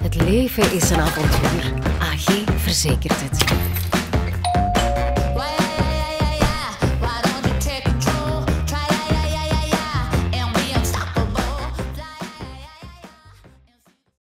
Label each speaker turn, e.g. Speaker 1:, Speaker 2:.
Speaker 1: Het leven is een avontuur. AG verzekert het.